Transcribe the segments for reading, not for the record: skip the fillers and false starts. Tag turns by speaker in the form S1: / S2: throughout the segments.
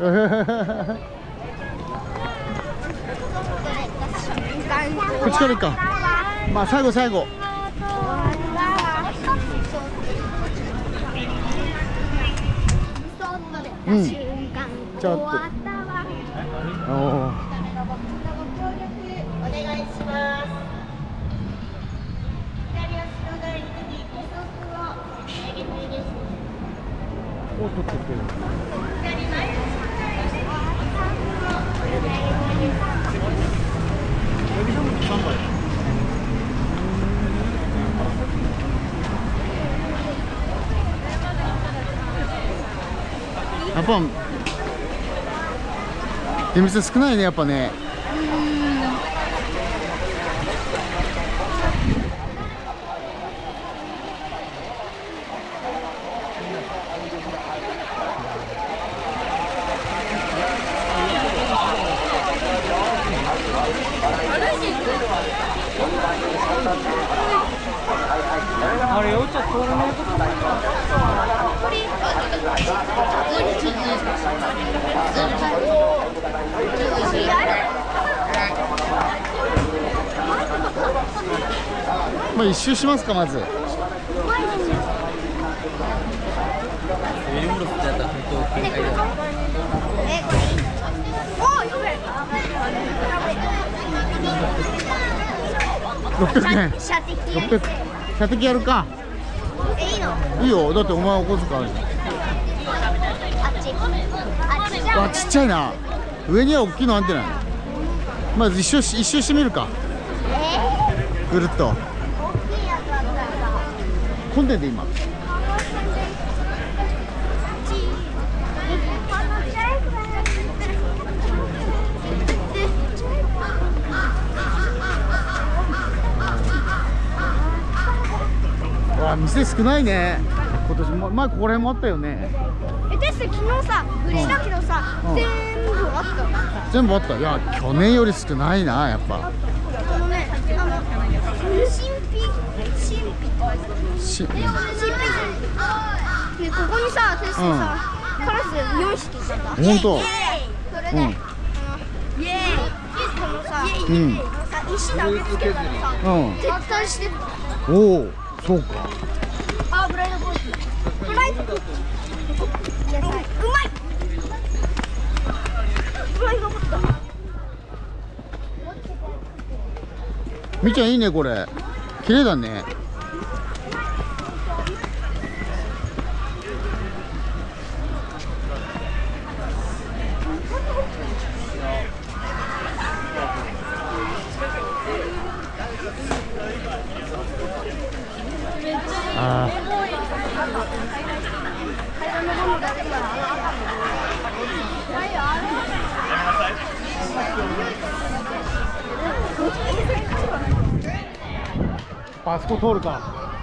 S1: こっちから行くか。まあ最後最後。うん。ちょっと。おお。お願いします。お、取ってきてる。やっぱ出店少ないね、やっぱね。
S2: あれよ、ちょっと通らないことないか。
S1: まあ一周しますか、まず。600円。600。射的やるか。
S3: いいの？
S1: いいよ、だってお前お小遣いあるじゃん。あ、ちっちゃいな。上には大きいのあんてない。まず一周してみるか。ぐるっと。混んでんで今。わあ、店少ないね。今年も前ここら辺もあったよね。
S3: 私昨日さ、売りしたけどさ、全部あった。
S1: 全部あった。いや、去年より少ないな、やっぱ。
S3: 新品。で、ここにさ、私さ、カラス4匹いたんだ。
S1: 本当。
S3: それで、イエーイ。このさ、石投げつけたらさ、絶対してた。
S1: おお、そうか。
S3: あ、ブライドコーヒー。ブライドコーヒー。うまい。ブライドコーヒー。
S1: みーちゃんいいね、これ。綺麗だね。ああ。あそこ通るか。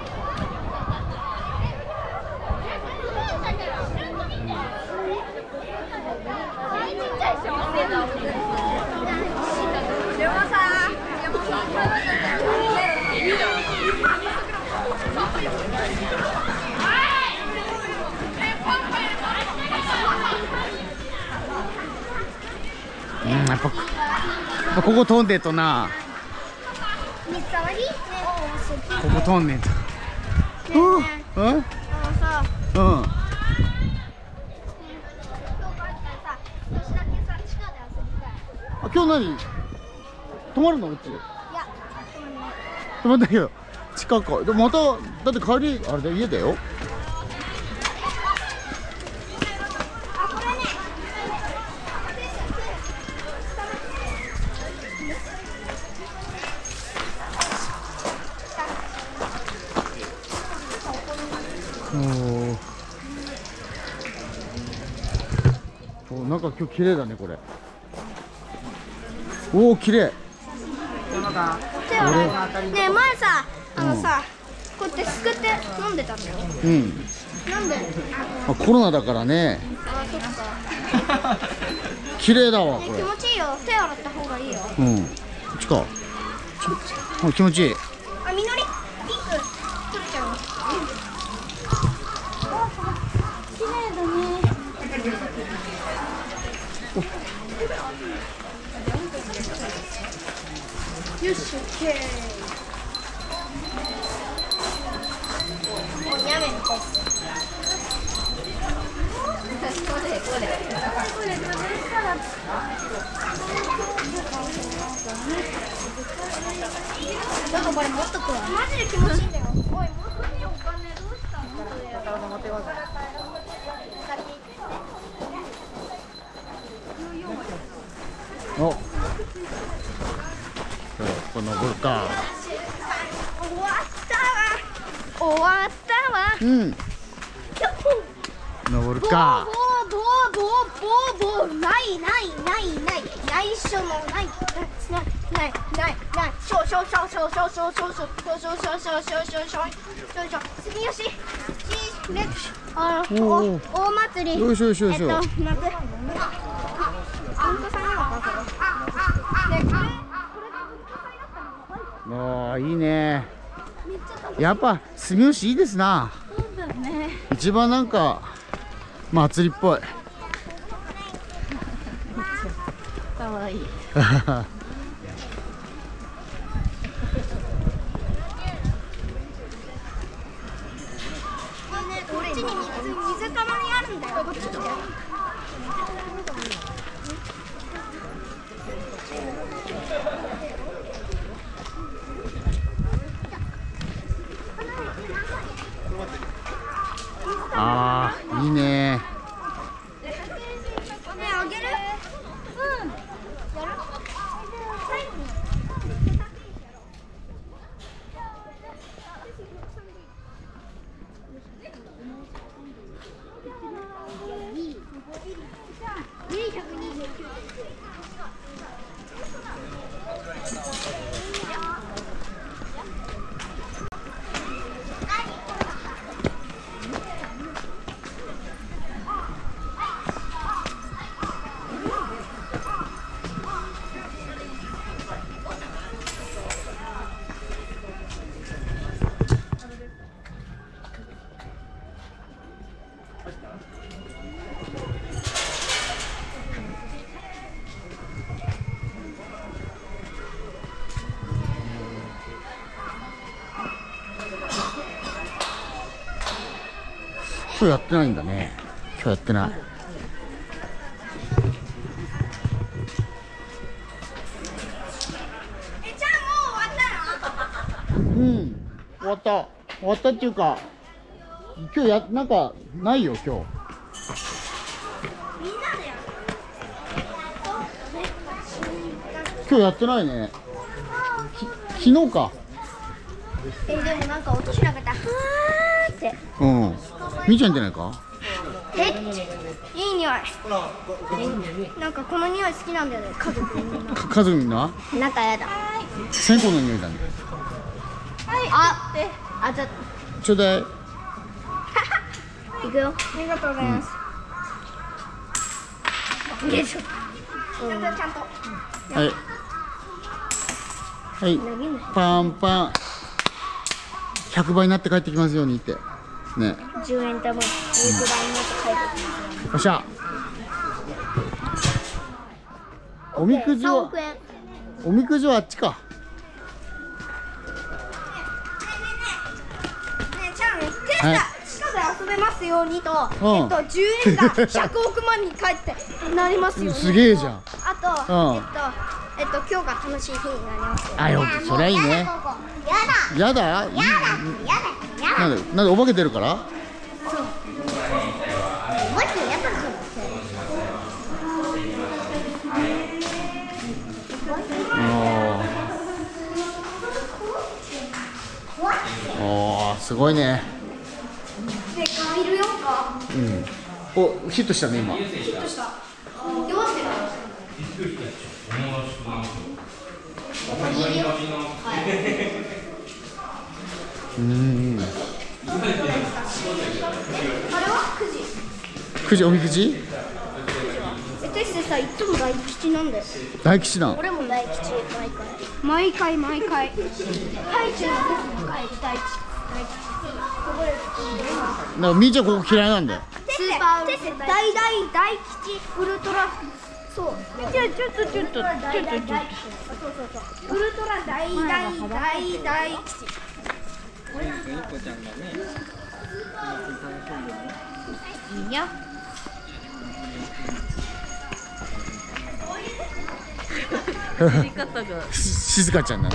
S1: やっぱここ通んでとな。ここ通んねんと。今日何泊まるの？うち。いや、泊まんないけど近く。でもまただって帰りあれだ、家だよ。お、なんか今日綺麗だねこれ。おお、綺麗。
S3: 手洗い。ねえ、前さ、こうやってすくって飲んでたんだよ。
S1: うん。
S3: なんで？
S1: コロナだからね。
S3: あ、そっか。
S1: 綺麗だわこれ。
S3: 気持ちいいよ。手洗った方がいいよ。
S1: うん。こっちか。あ、気持ちいい。
S3: あ、実りピンク取れちゃう。綺麗だね。 よし、オッケー。もうやめて。なんかこれ持っとくわ。マジで気持ちいいんだよ。おい、もうお金どうしたの？
S1: お、ここ登るか。
S3: 終わったわ。終わったわ。
S1: うん。登るか。
S3: ボーないっしょもないしょ住吉大祭り。
S1: よいしょよいしょよいしょ。
S3: 夏あんこさんなのかね、
S1: ああ、いいね。やっぱ住吉いいですな。
S3: そうだね。
S1: 一番なんか祭りっぽい。
S3: かわいい。こっちに水たまりあるんだよ。こっち来て。
S1: ああ、いいね。
S3: ねえ、あげる？うん。やる？最後に。
S1: 今日やってないんだね。今日やってない。
S3: じゃあもう終わったの？
S1: うん、終わった。終わったっていうか、今日なんかないよ今日。
S3: みんなでやる。
S1: 今日やってないね。昨日か。
S3: でもなんか音しなかった。はーって。
S1: うん。みーちゃんじゃないか。
S3: いい匂い。なんかこの匂い好きなんだよね。家族みんな。
S1: 家族みんな。
S3: なんかやだ。
S1: 線香の匂いだね。
S3: あ、じゃ
S1: ちょうだい。
S3: 行くよ。ありがとうございます。よいしょ。ちゃんと。
S1: はい。はい。パンパン。100倍になって帰ってきますようにって。ね。
S3: 10円玉、10倍になって帰ってきます。
S1: よっしゃ。おみくじ
S3: 3
S1: は
S3: 億円。
S1: おみくじはあっちか。
S3: ねえ、ちゃん、テスタ、地下で遊べますようにと、10円が100億万に返ってなりますようにと。
S1: すげえじゃん。
S3: あと、今日が楽しい日になりますよ。
S1: あ、よ、そりゃいいね。やだ。なんでお化け出るから？おー、すごいね。
S3: で、いるよか。
S1: うん。お、ヒットしたね今。
S3: ヒットした。どうしてだ。あれは9時。
S1: くじ、おみくじ？
S3: テストさ、いつも大吉なんだよ。
S1: 大吉なん。
S3: 俺も大吉、毎回。ハイチュウの大吉。
S1: なんかみーちゃんここ嫌いなんだよ。
S3: スーパー大吉ウルトラソそう。じゃあちょっと。そうそうそう。ウルトラ大吉。
S2: ニコちゃんがね、
S3: いいよ。
S1: 静香ちゃんなの。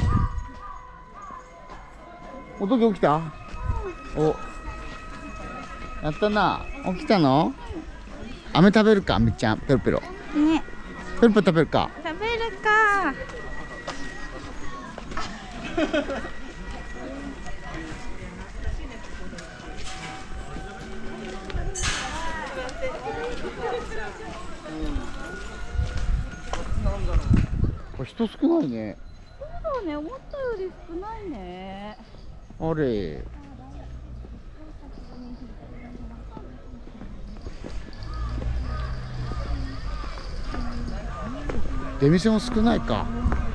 S1: おとき起きた？お。やったな。起きたの？飴食べるか、みっちゃん、ペロペロ。
S3: ね。
S1: ペロペロ食べるか。
S3: 食べるか。
S1: これ人少ないね。
S3: そうね、思ったより少ないね。
S1: あれ。出店も少ないか。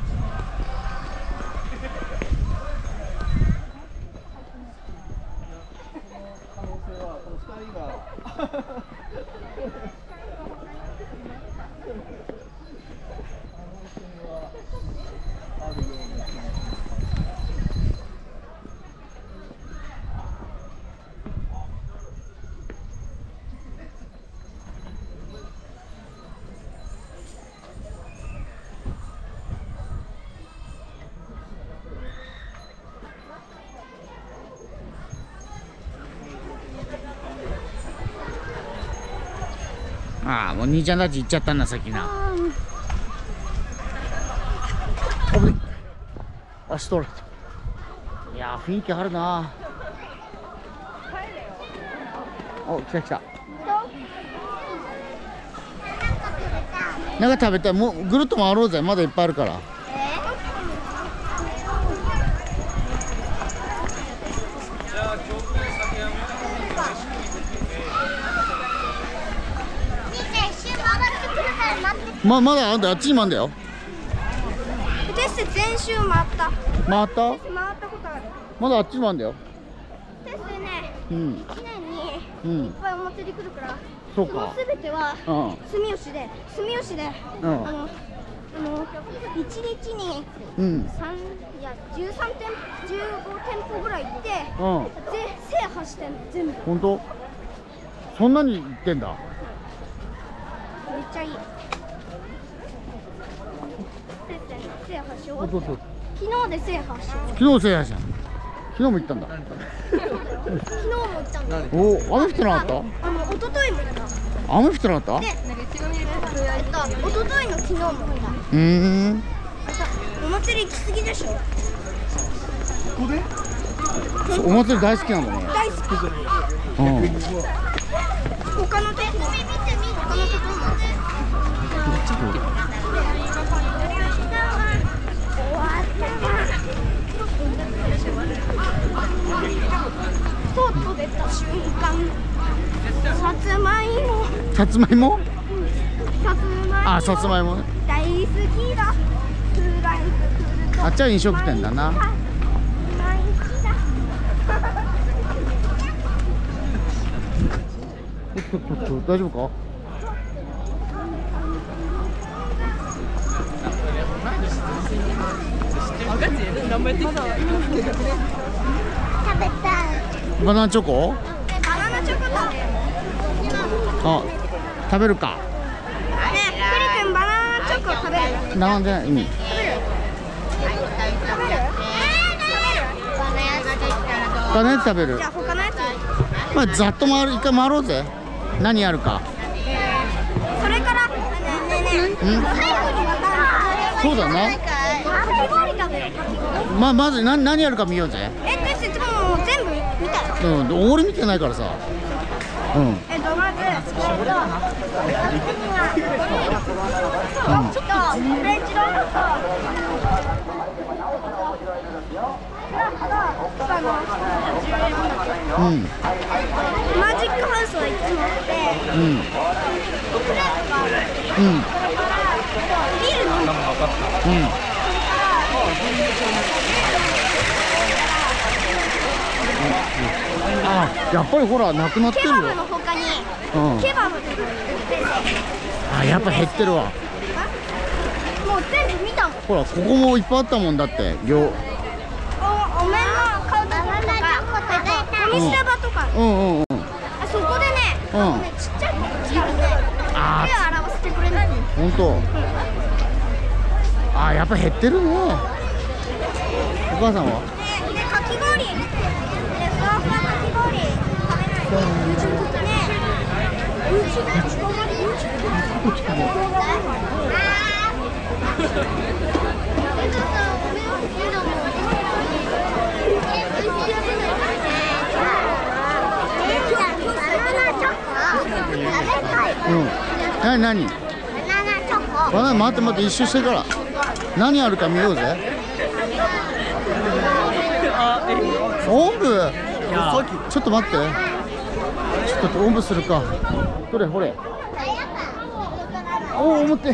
S1: ああ、もう兄ちゃんたち行っちゃったんだ、先な。危ない。足取られた。いやー、雰囲気あるな。お、来た。なんか食べたい。もうぐるっと回ろうぜ。まだいっぱいあるから。まだあんだよ。あっちにもあんだよ。
S3: テスト全周回った。
S1: 回った？
S3: 回ったことある。
S1: まだあっちにもあんだよ。
S3: テストね、
S1: うん。
S3: 1年にいっぱいお祭り来るから、
S1: そうか。
S3: その全ては住吉で、1日に13店15店舗ぐらい行って、制覇してんの全部。
S1: 本当？そんなに行ってんだ。
S3: めっちゃいい。制覇しよう。昨日で制覇しよう。
S1: 昨日制覇した。昨日も行ったんだ。
S3: 昨日も行ったんだ。
S1: お、雨降ってなかった？
S3: 一昨日も行った。
S1: 雨降ってなかった？
S3: で、一昨日の昨日も行った。お祭り行き過ぎでしょ。
S1: ここで？お祭り大好きなんだね。
S3: 大好き。他のとこも。外出た瞬間、さつまいも。
S1: さつまいも？
S3: さつまいも。
S1: あ、さつまいもね。
S3: 大好きだ。
S1: あっちは飲食店だな。大丈夫か？
S3: 食べたい。
S1: バナナチョコ？
S3: バナナチョコ食べる。
S1: あ、食べるか。
S3: ねえ、くりくんバナナチョコ食べる？
S1: なんで意味？他のやつ食べる？
S3: じゃあ他のやつ。
S1: まあざっと一回回ろうぜ。何やるか。
S3: それからねえねえ。最後にまた。
S1: そうだね。
S3: かき氷食べる。
S1: まず何やるか見ようぜ。
S3: 私もう全部見たよ。
S1: 俺見てないからさ。
S3: まずちょっとフレンチロールとマジックハウスはいつもあって、クレープがある。ビール飲む。
S1: あ、やっぱりほらなくなってるよ。
S3: ケバブの他にケバブで売ってる。
S1: あ、やっぱ減ってるわ。
S3: 全部見たもん。
S1: ほらここもいっぱいあったもんだって
S3: お面の買うところとか、ゴミ捨て場とか、
S1: うんうんうん。
S3: あそこでね、ちっちゃい子たちがね、手を
S1: あ
S3: 洗わせてくれない。
S1: ー本当。あーやっぱ減ってるね。お母さんは？
S3: でかき氷、でふわふわかき氷食べない。ね、
S1: うん。何？バナナ待って一周してから。何あるか見ようぜ。おんぶ。ちょっと待って。ちょっとおんぶするか。どれほれ。おお持って。よい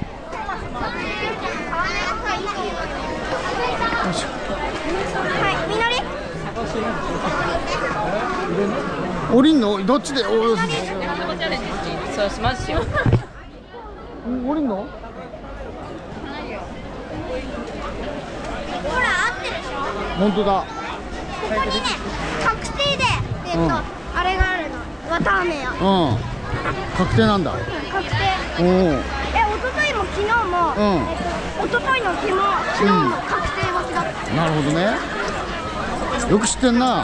S1: しょ。
S3: はい、みのり。
S1: 降りんの？どっちで？
S2: そうしますよ。
S1: 降りんの？
S3: ほら、合ってるでしょ。
S1: 本当だ。
S3: ここにね、確定で、あれがあるの。わたあめや。
S1: うん。確定なんだ。
S3: 確定。
S1: おお。
S3: 一昨日も昨日も、一昨日の日も昨日も確定待ちだった。
S1: なるほどね。よく知ってんな。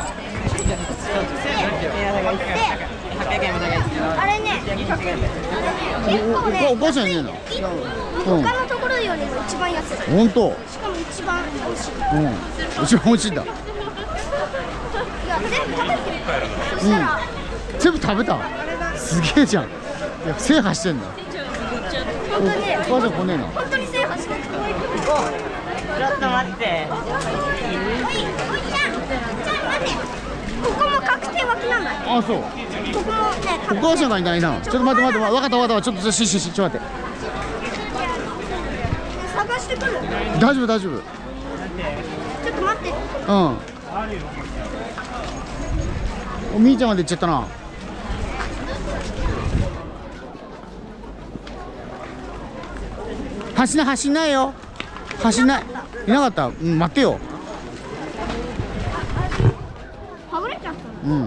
S3: あれね、結構ね、
S1: お母さんいねえの？
S3: 他のところよりも一番安い。
S1: 本当。
S3: しかも一番美味しい。
S1: 一番美味しいんだ。
S3: いや、全部食べてる。そしたら、
S1: 全部食べた。すげえじゃん。いや、制覇してんだ。
S3: 本当に、
S1: お母さん来ねえの？
S3: 本当に制覇してる。
S2: ちょっと待って。
S3: おいちゃん、待って。ここも確定脇なんだ。
S1: あ、そう。
S3: ここもね、
S1: お母さんがいないな。ちょっと待って。わかった。ちょっとちょっと待って。
S3: 探してくる。
S1: 大丈夫。
S3: ちょっと待って。
S1: おみーちゃんまで行っちゃったな。走んないよ。いなかった。待ってよ。
S3: はぐれちゃったの。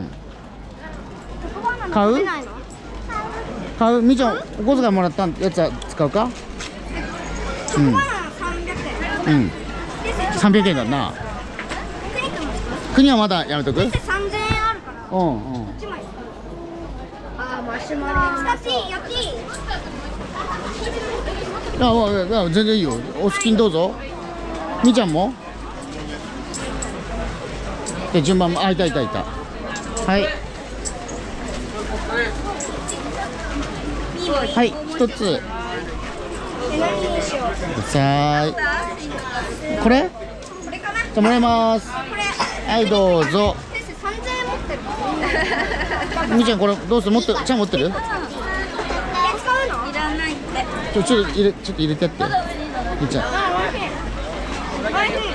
S1: 買う？買う？みーちゃんお小遣いもらったやつは使うか？
S3: チョコバナナ300円。
S1: 300円だな。国はまだやめとく？
S3: 3000円あるから。1枚。マシュマロ。使っていい？やっていい？
S1: 全然いいよ。お好きにどうぞ。みーちゃんも？で順番もいた。はい。はい一つ。
S3: 何にしよう。
S1: さーい。これ？
S3: これかな。
S1: じゃもらいます。
S3: これ。
S1: はいどうぞ。
S3: 先生3000円持ってる。
S1: みーちゃんこれどうする？ちゃん持ってる？
S3: 使うの？いらないって。
S1: ちょっと入れてやって。みーちゃん。
S3: おいしい。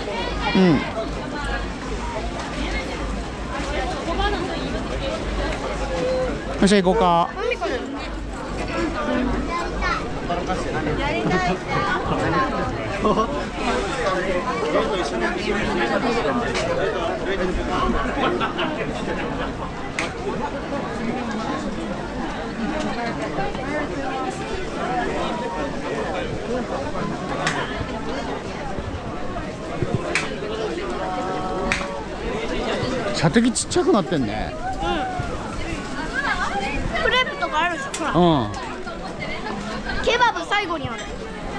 S1: よっしゃ行こうか。射的ちっちゃくなってんね。
S3: クレープとかあるでしょ。ほら。ケバブ最後にある。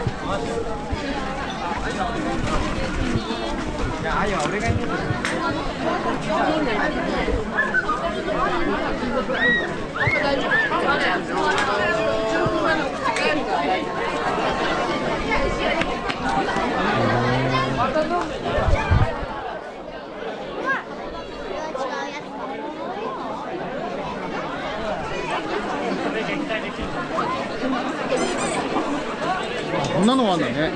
S1: こんなのもあんだね。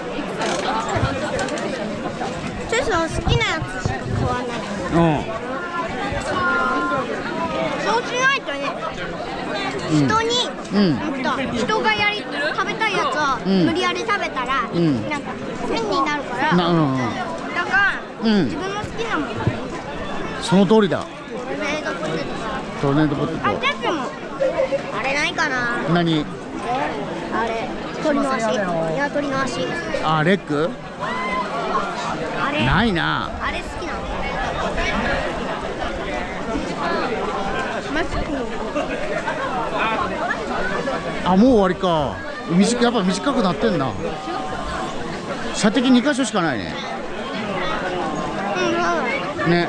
S3: チェスの好きなやつしか買わない。そうしないとね。 人に、人が食べたいやつを無理やり食べたら、なんか変になるから、だから自分の好きなもの。
S1: その通りだ。
S3: トルネードポテト。あ、でもあれないかな。
S1: 何？
S3: あれ、鳥の足、鶏の足。
S1: あ、レッグ？
S3: あれ
S1: ないな。
S3: あれ好きなの。
S1: あ、もう終わりか。やっぱ短くなってんな。射的2箇所しかないね。ね。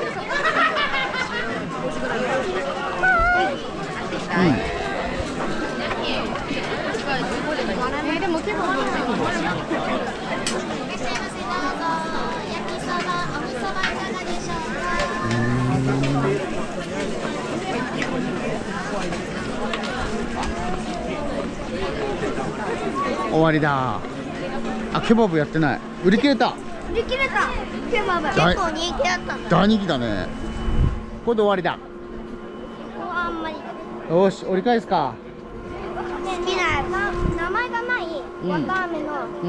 S3: でも結構
S1: 終わりだ。あ、ケバブやってない。売り切れた。
S3: 売り切れた。ケバブ結構人気だったんだ。
S1: 大人気だね。これで終わりだ。
S3: あんまり。
S1: よし、折り返すか。
S3: 好きな名前がないわたあめの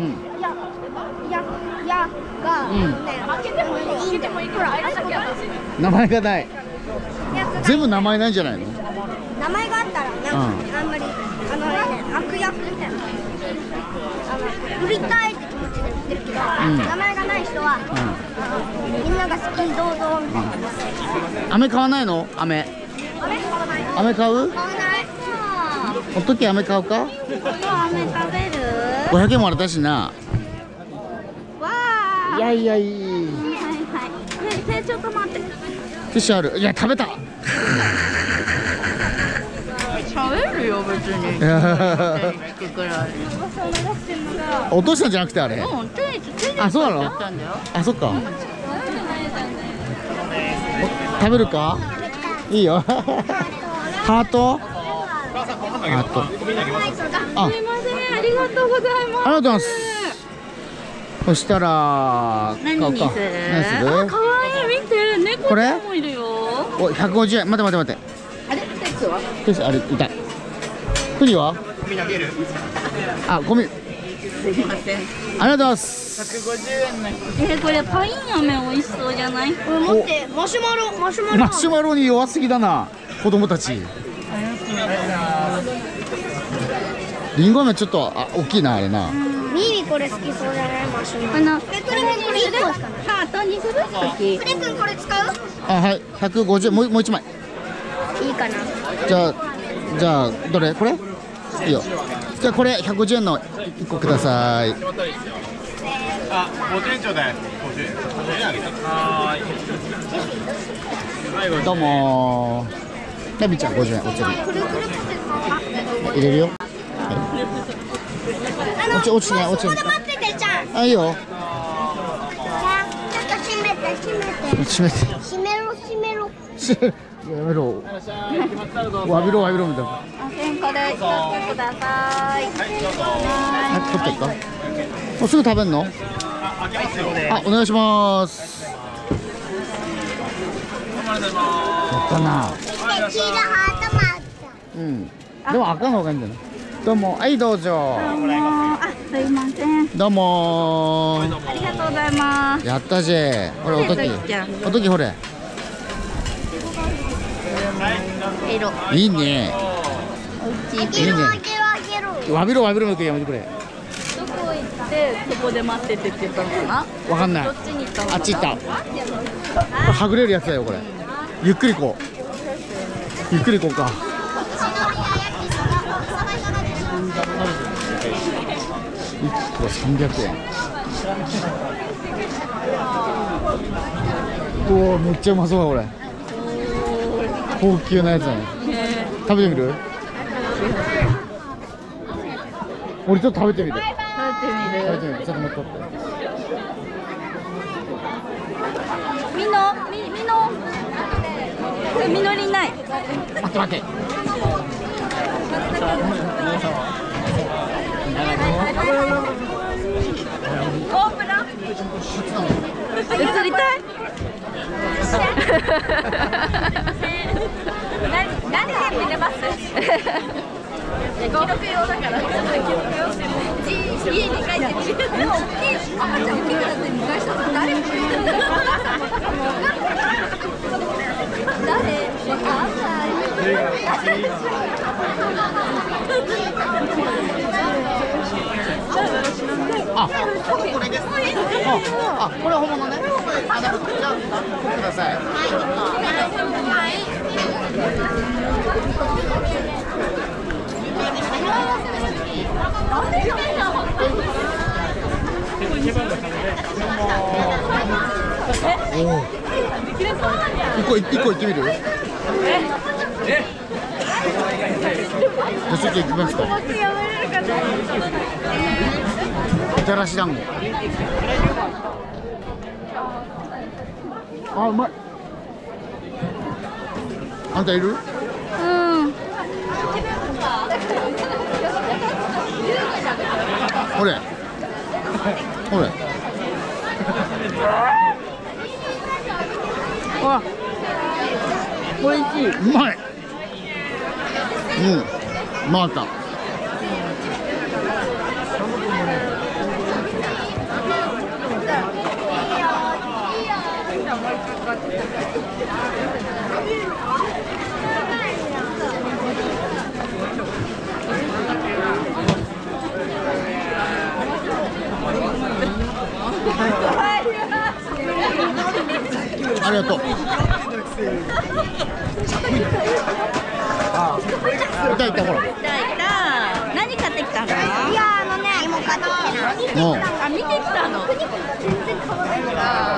S3: やがいいんだよ。ほら、
S1: 名前がない。全部名前ないんじゃないの？
S3: 名前があったらあんまり悪役みたいな。売りたいって気持ちで売ってるけど、名前がない人はみんなが好きにどうぞみたいな。
S1: 飴買わないの？飴買う？
S3: 買わない。
S1: おっとき飴買うか？
S3: 飴食べる
S1: ？500円もらったしな。
S3: わー。
S1: いやいやいい。
S3: はいはい。ちょっと待って。
S1: ティッシュある。いや、食べた。
S2: 喋るよ別に。
S1: 落としたんじゃなくてあれ。あ、そうなの？あ、そっか。食べるか？いいよ。ハート？ハート。あ、
S3: すいません、ありがとうございます。
S1: ありがとうございます。そしたら
S2: 何にする？
S1: あ、
S2: 可愛い、見て、猫ちゃんもいるよ。
S1: お、150円。待って。
S2: あれ、テスは？
S1: テスあれ痛い。クリは？あ、ゴミ。
S2: すいません。
S1: ありがとうございます。
S2: 150円の。これパイン飴美味しそうじゃない？
S3: 待って、マシュマロ。
S1: マシュマロに弱すぎだな、子供たち。リンゴ飴ちょっと大きいなあれな。
S3: ミーこれ好きそうじゃない？マシュマロ。クレ君これ1個しかない。
S2: ハートにする？
S3: クレ君これ使う？
S1: あ、はい、150円。もう1枚。
S3: いいかな。
S1: じゃあどれ？これ？いいよ。じゃあこれ150円の1個ください。
S4: あ、50円ちょうだい。50円。50円あげて。はーい。
S1: どうもー。ラビちゃん50円お釣り。入れるよ。落ちね。
S3: そこで待っててちゃん。
S1: あ、いいよ。
S3: ちょっと閉めて。閉めろ。
S1: やめろ。わびろみたいな。
S3: 1000個で1つください。
S1: はい、取っていくか。もうすぐ食べんの？あ、お願いします。やったな。うん。でも赤の方がいいんじゃない？どうも、はい、どうぞ。
S2: すいません。
S1: どうもー。
S2: ありがとうございます。
S1: やったぜ。ほら、おときほれ。いいね。いいね。わびろの時やめてくれ。
S2: どこ行ってそこで待っててって言ったのかな？
S1: わかんない。
S2: どっちに行ったのかな？
S1: あっち行った。これはぐれるやつだよこれ。ゆっくり行こうか。1個300円。おお、めっちゃうまそうだこれ。高級なやつだね。食べてみる？俺ちょっと食べてみる。ちょっと待って。
S2: みのりない。
S1: 待って。
S2: 映りたい。何見てます？ 用だから。家に帰ってくる。でも、赤ちゃん受けたって見返したの誰？誰？わかんない。
S1: あ、これです。あ、これ本物ね。じゃあ、ください。一個行ってみる？ちょっと行きますか。みたらし団子。あ、うまい。あんたいる？
S2: うん。
S1: これ。これ。
S2: あ、美味しい。
S1: うまい。うん。うまかった。ありがとう。いたいたほら。
S2: いたいた。何買ってきたの？
S3: いや芋買ってきたの。
S2: あ、見てきたの。
S3: 全然変わらない。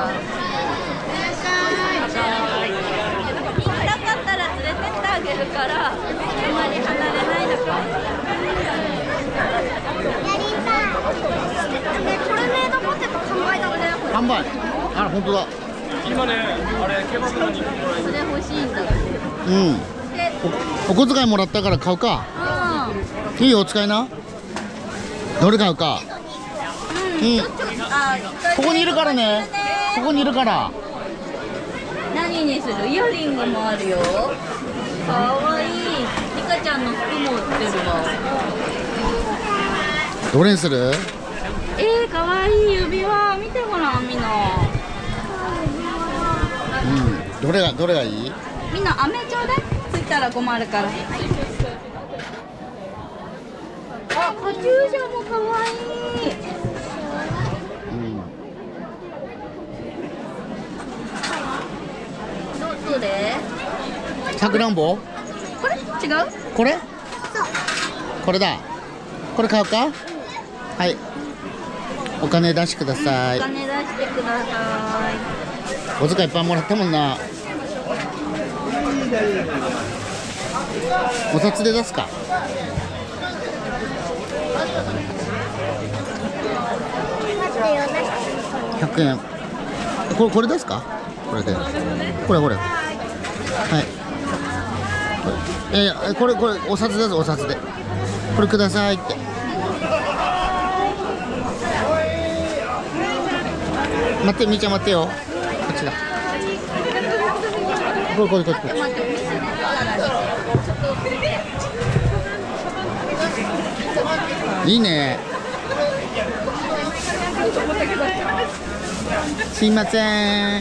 S2: 行きたかったら連れてってあげるから、あんまり離れないで。
S3: やりたい。トルネードポテト完売だったよ。
S1: 販売。あら、本当だ。
S4: 今ね、あれケバブの肉
S2: それ欲しいんだ。
S1: うん。お小遣いもらったから買うか。いいよ、お使いな。どれ買うか。うん。ここにいるからね。ここにいるから。
S2: 何にする？イヤリングもあるよ。かわいい。リカちゃんの服も売ってるわ。
S1: どれにする？
S2: かわいい指輪。見てごらん、みんな。
S1: うん。どれがいい？
S2: みんな飴ちょうだい。ついたら困るから。あ、カチューシャもかわいい。どれ？
S1: さくらんぼ？
S2: これ違う？
S1: これ？これだ。これ買うか？はい。お金出してください。
S2: お金出してください。
S1: お小遣いいっぱいもらったもんな。お札で出すか。100円。これですか？これで。これ。はい。これお札です、お札で。これくださいって。待って、みーちゃん待ってよ。こっちだ。これ。いいね。すいません。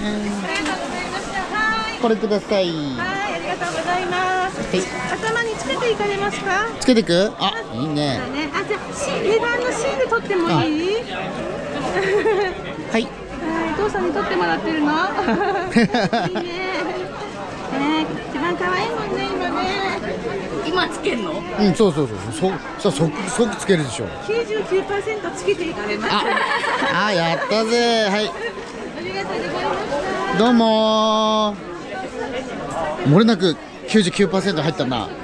S1: これください。
S5: はい、ありがとうございます。頭につけていかれますか？
S1: つけていく？あ、いいね。
S5: あ、じゃあ値段のシール取ってもいい？
S1: はい。
S5: お父さんに取ってもらってるの？いいね。一番可愛いもんね、今ね。
S2: 今つけんの？
S1: うん、そう。即つけるでしょ。
S5: 99% つけていかれます。
S1: あ、やったぜ。はい。
S5: ありがとうございました。
S1: どうもー。漏れなく 99% 入ったな。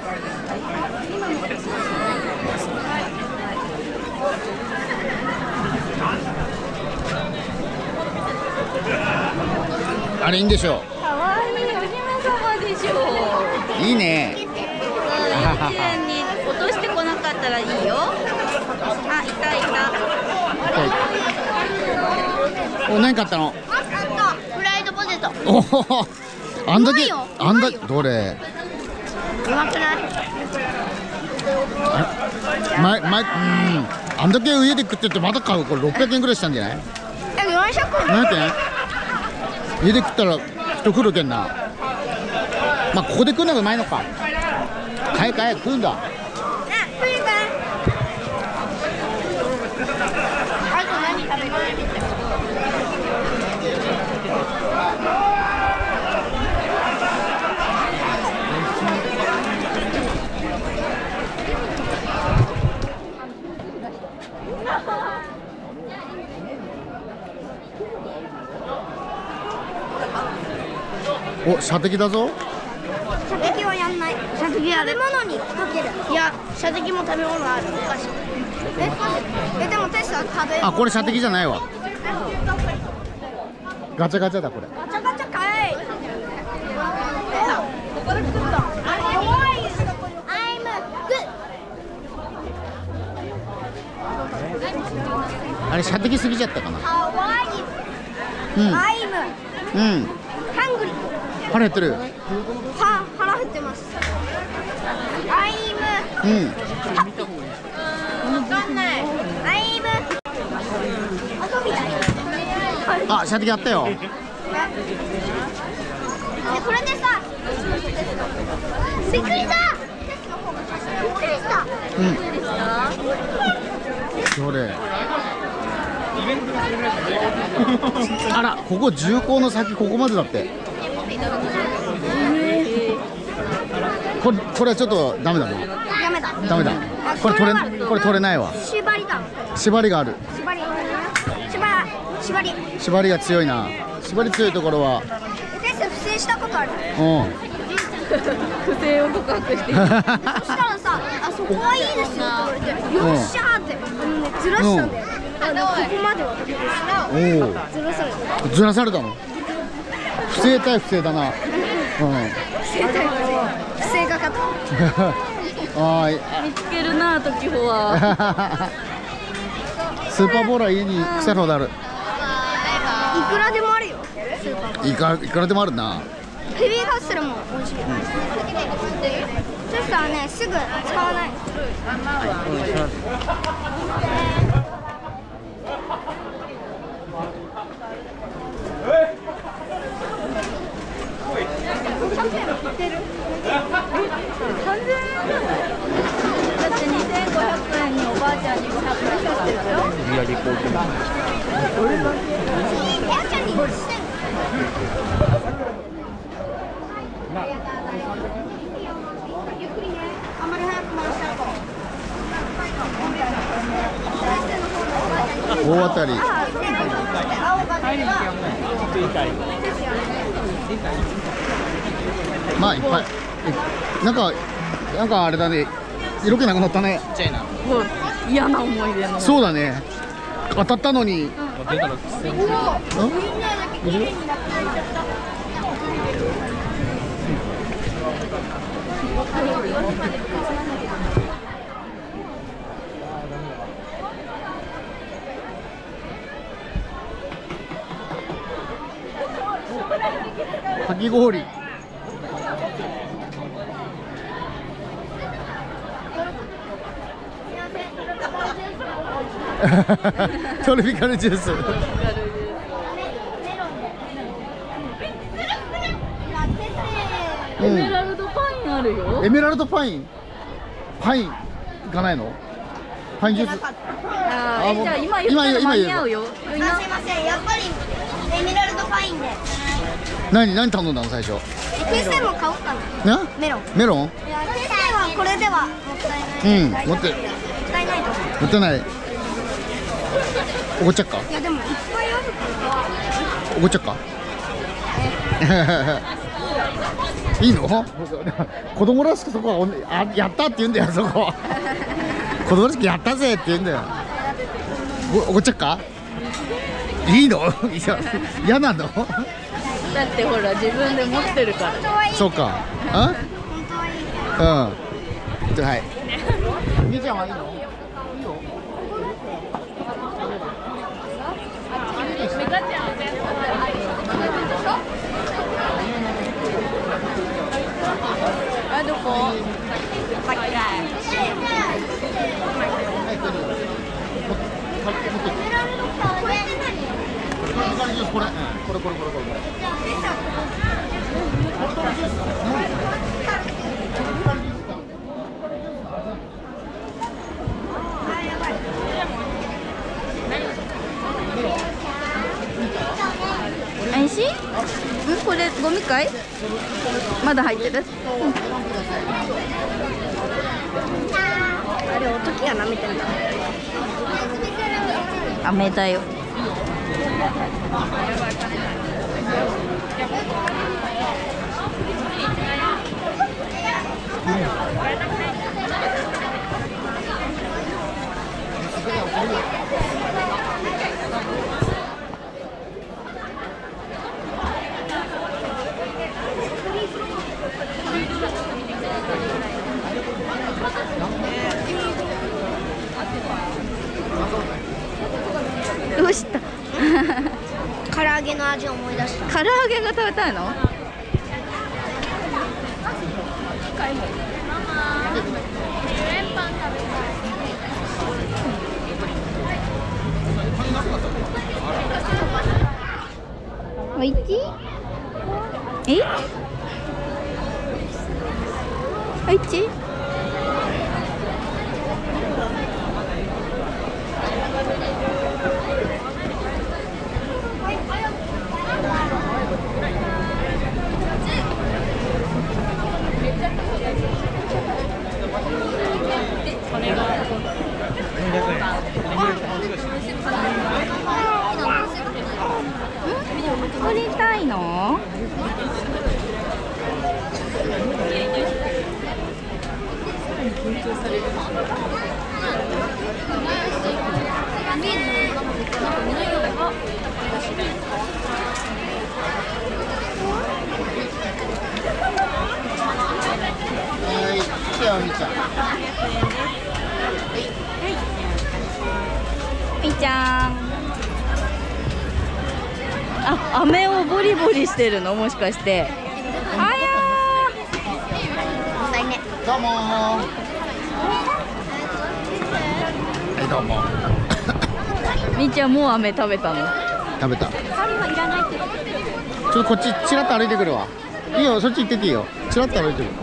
S1: あれいいんでしょう。
S2: かわいいお姫様でしょ。
S1: いいね。
S2: 幼稚園に落としてこなかったらいいよ。あ、いた。
S1: お、何買ったの？
S3: フライドポテト。
S1: おお、あんだけ
S3: うまいよ
S1: どれ？
S3: うまくない？
S1: あんだけ家で食っててまた買う。これ600円ぐらいしたんじゃない？
S3: 400円。
S1: 何やってん？家で食ったら人来るけんな。まあここで食うのがうまいのか。買え食うんだ。
S3: あ、これか。あと何食べる？
S1: お、射的だぞ。
S3: 射的はやんない。射的やる。食べ物にかける。いや、射的も食べ物ある。お菓子。でもテストは食べる。
S1: あ、これ射的じゃないわ。ガチャガチャだこれ。
S3: ガチャガチャかい。ここで作った。I'm good。
S1: あれ射的すぎちゃったかな。
S3: かわいい。
S1: うん。
S3: I'm hungry。
S1: 腹減ってる。
S3: 腹減ってます。I'm。
S1: うん。
S3: わかんない。I'm。遊びたい。
S1: あ、射的あったよ。
S3: でこれでさ、びっくりした。びっくりした。
S1: どれ？あら、ここ重工の先ここまでだって。これちょっとダメだね。
S3: ダメだ。
S1: ダメだ。これ取れないわ。
S3: 縛りだ。
S1: 縛りがある。
S3: 縛り
S1: が強いな。縛り強いところは。
S3: テスト不正したことある。
S2: 不正を告白して。
S3: そしたらさ、あそこはいいですよって言われて、よっしゃーってずらしたんだよ。ここまでは
S1: ずらされたの。不正対不正だな。
S3: 不正がかった。
S2: 見つけるな、トキホは。
S1: スーパーボールは家に腐るほどある。
S3: いくらでもあるよ。
S1: いくらでもあるな。
S3: ヘビーカステラも美味しい。そしたらね、すぐ使わない。
S2: だって2500円におばあちゃんに500円貸してるでしょ。
S1: 売り上げ貢献。
S3: あんまり早く回したら
S1: 大当たり。まあいっぱい。なんかあれだね。色気なくなったね。
S2: 嫌な思い出の。
S1: そうだね。当たったのに。かき氷。トロピカルジュース。
S2: エメラルドパインあるよ。
S1: エメラルドパイン行かないの？パインジュース。
S2: じゃあ今言ったら間に合うよ。
S3: すいません、やっぱりエメラルドパインで。
S1: 何頼んだの最初？
S3: テステも買おうかな。メロン。
S1: メロン？
S3: いや、テステはこれではもったいない。
S1: 持って。
S3: もったいないと思う。
S1: 持ってない。おごっちゃっか？
S3: いやでもいっぱいあるから。
S1: おごっちゃっか？いいの？子供らしくそこはやったって言うんだよそこ。子供らしくやったぜって言うんだよ。おごっちゃっか？いいの？嫌なの？
S2: だってほら自分で持ってるから。
S1: そうか。あ？
S3: 本当はいい。
S1: はい。みーちゃんはいいの？
S2: あ、どこ？さっきだ。 おいしい？これゴミかい？まだ入ってる？
S3: あれおときが舐めてるんだ。
S2: 飴だよ。どうした？
S3: 唐揚げの味を思い出した。
S2: 唐揚げが食べたいの？おいしい？え？おいしい？作りたいの？みーちゃん。あ、飴をボリボリしてるの？もしかして。あやー。
S1: どうもー。はい、どうも。
S2: みーちゃんもう飴食べたの？
S1: 食べた。ちょっとこっちちらっと歩いてくるわ。いいよ、そっち行ってていいよ。ちらっと歩いてくる。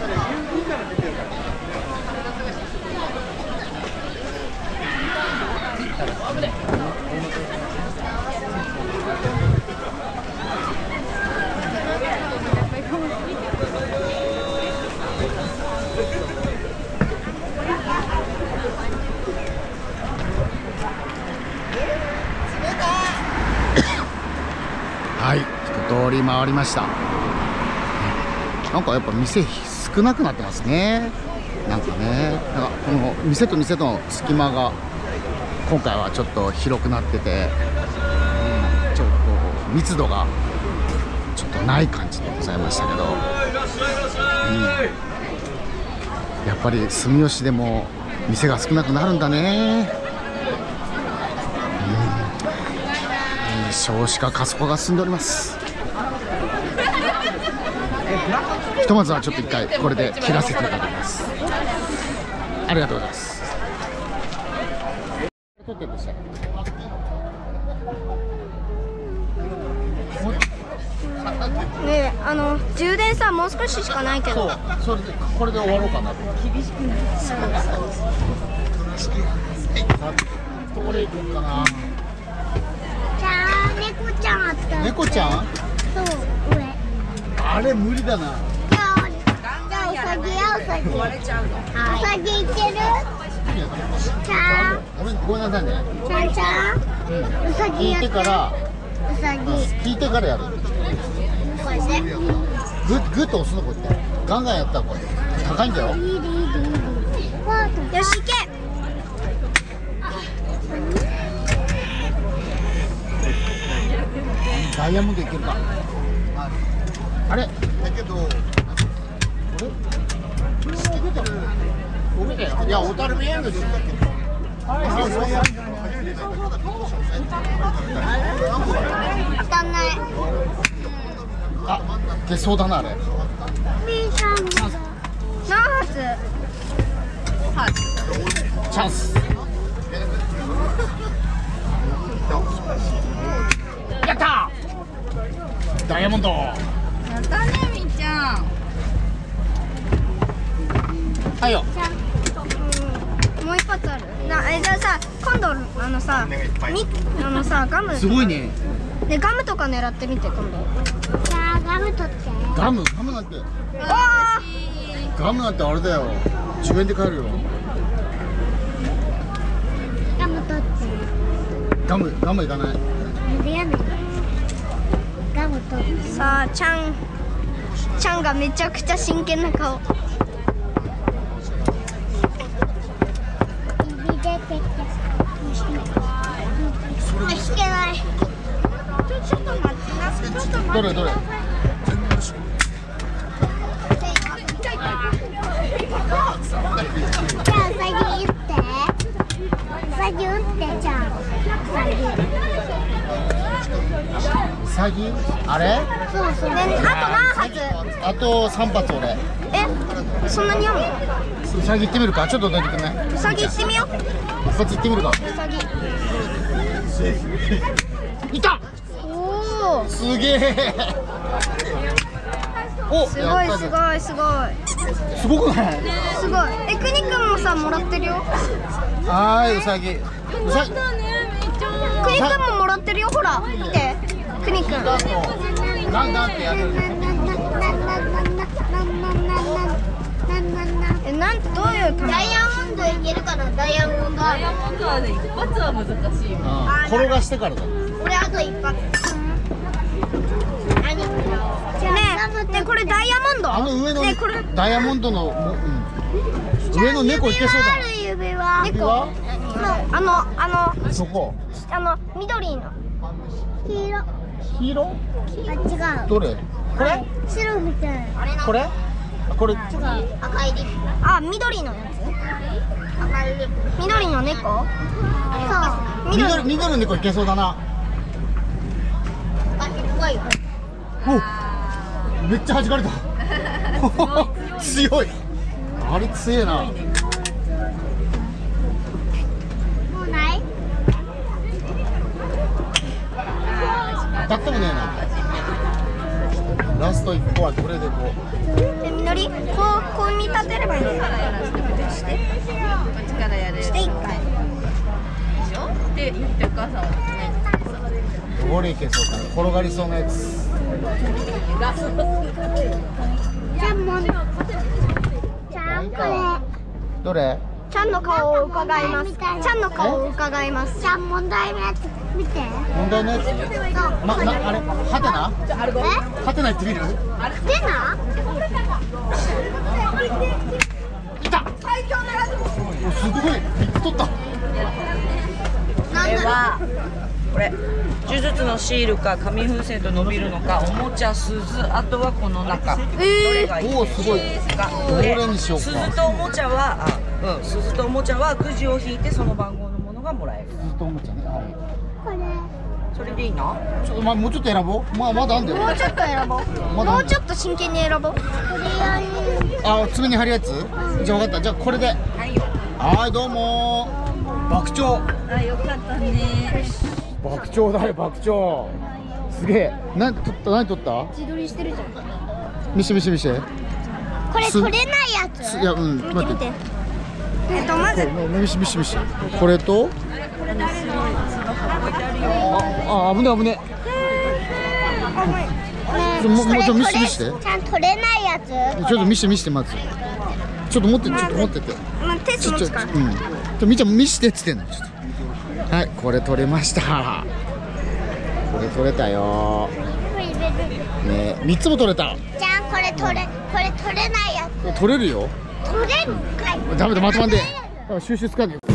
S1: はい、一通り回りました。なんかやっぱ店少なくなってますね。なんかね、なんかこの店と店との隙間が今回はちょっと広くなってて、ちょっと密度がちょっとない感じでございましたけど、やっぱり住吉でも店が少なくなるんだね。少子化過疎化が進んでおります。ひとまずはちょっと一回これで切らせていただきます。ありがとうございます。
S3: ねえ、充電さもう少ししかないけど。
S1: それでこれで終わろうかなと。厳しくない。どれ行こうかな。
S3: じゃあ猫ちゃんあった。
S1: 猫ちゃん？
S3: そう、上。
S1: あれ無理だな。
S3: じゃあウサギやウサギ。ウサギいける？ちゃん。
S1: ごめんなさいね。
S3: ちゃんちゃん。ウサギやって。
S1: 聞いてから。
S3: ウサギ。
S1: 聞いてからやる。
S3: これで。
S1: グッと押すのこうやって。ガンガンやったらこれ高いんだよ。
S3: よし行け。
S1: ダイヤモンドいけるか。あれだけど、いや、小樽見えるんですよ。あ、出そうだな、あれ。
S3: 何発？
S1: チャンス。 イヤモンド。
S2: やったねみーちゃん。
S1: はいよ。
S3: じゃあ、もう一発ある。じゃあさ、今度ガム。
S1: すごいね。
S3: でガムとか狙ってみて今度。じゃあガム取って。
S1: ガムなんて。
S3: わ
S1: ガムなんてあれだよ。10円で買えるよ。
S3: ガム取って。
S1: ガムいかない。
S3: でやねん。ガム取って。さあちゃんがめちゃくちゃ真剣な顔。引けない。ちょっと待ってな。ちょっと待って。
S1: どれ。
S3: じゃあ先打ってじゃあ
S1: ウサギあれ？
S3: そうであと何発？
S1: あと3発俺。
S3: そんなにあるの？
S1: ウサギ行ってみるか。ちょっとどいてくんない？
S3: ウサギ行ってみよう。
S1: 一発行ってみるか。
S3: ウサギ。
S1: いた。
S3: おお。
S1: すげえ。お、
S3: すごい
S1: やったね
S3: すごい。
S1: すごくない？
S3: すごい。くにくんもさもらってるよ。
S1: はーい、ウサギ。ウサギ。
S3: くにくんももらってるよ。ほら見て。くにくん。
S1: なんてやる。
S3: なんてどういうダイヤモンドいけるかな。ダイヤモンドは
S2: ね一発は難しいよ。
S1: 転がしてからだ。
S3: 俺あと一発。ねこれダイヤモンド。
S1: あの上の
S3: ねこれ
S1: ダイヤモンドの上の猫いけそうだ。
S3: 指輪。
S1: 指輪？
S3: そこ。緑の。黄色。
S1: 黄色？
S3: あ違う。
S1: どれ？これ？
S3: 白みたい。
S1: これ？これ。
S3: 赤いリップ。あ緑のやつ？赤いリップ。緑の猫？そう。
S1: 緑の猫いけそうだな。お、めっちゃ弾かれた。強い。あれ強いな。
S3: もうない？
S1: 当たってもねえな。ラスト1個はこれでこう。
S3: みのり、こう見立てればいいの。
S2: 力やらせてこっちからやれ。
S3: して一回。
S2: で言ってお母さんはね。
S1: どれいけそうかな。転がりそうなやつ。
S3: ちゃんも。ちゃんこれ。
S1: どれ？
S3: ちゃんの顔を伺います。ちゃんの顔を伺います。ちゃん問題のやつ見て。
S1: 問題のやつ？あれ？ハテナ？ハテナ行ってみる？
S3: ハテナ？
S1: いた。お、すごい。3つ取った。
S2: これはこれ呪術のシールか紙風船と伸びるのかおもちゃ鈴、あとはこの中、どれがいい
S1: おお、すごい。
S2: か。
S1: どれにしようか。
S2: 鈴とおもちゃはくじを引いてその番号のものがもらえる。
S1: ずっと思っちゃうね。はい。
S3: これ。
S2: それでいいの？
S1: ちょっともうちょっと選ぼう。まだあんだよ。
S3: もうちょっと選ぼう。
S1: まだ
S3: もうちょっと真剣に選ぼう。
S1: あ、爪に貼るやつ？じゃあ分かった。じゃあこれで。
S2: はいよ。
S1: はい、どうも。爆鳥。
S2: あ、よかったね。
S1: 爆鳥だよ、爆鳥。すげえ。何取った？
S3: 自撮りしてるじゃん。
S1: 見して。
S3: これ取れないやつ？
S1: いや、待って。
S3: まず
S1: 見して。これと。あ、危ね。もうちょっと見して。
S3: ちゃん取れないやつ？
S1: ちょっと見してまず。ちょっと持ってて。
S3: 手持つから。
S1: みーちゃん見してっつってんの。はい、これ取れました。これ取れたよ。ね、3つも取れた。
S3: じゃんこれ取れないやつ。
S1: 取れるよ。
S3: 取れるかい。
S1: ダメだ、まとまんで。収集つかんで。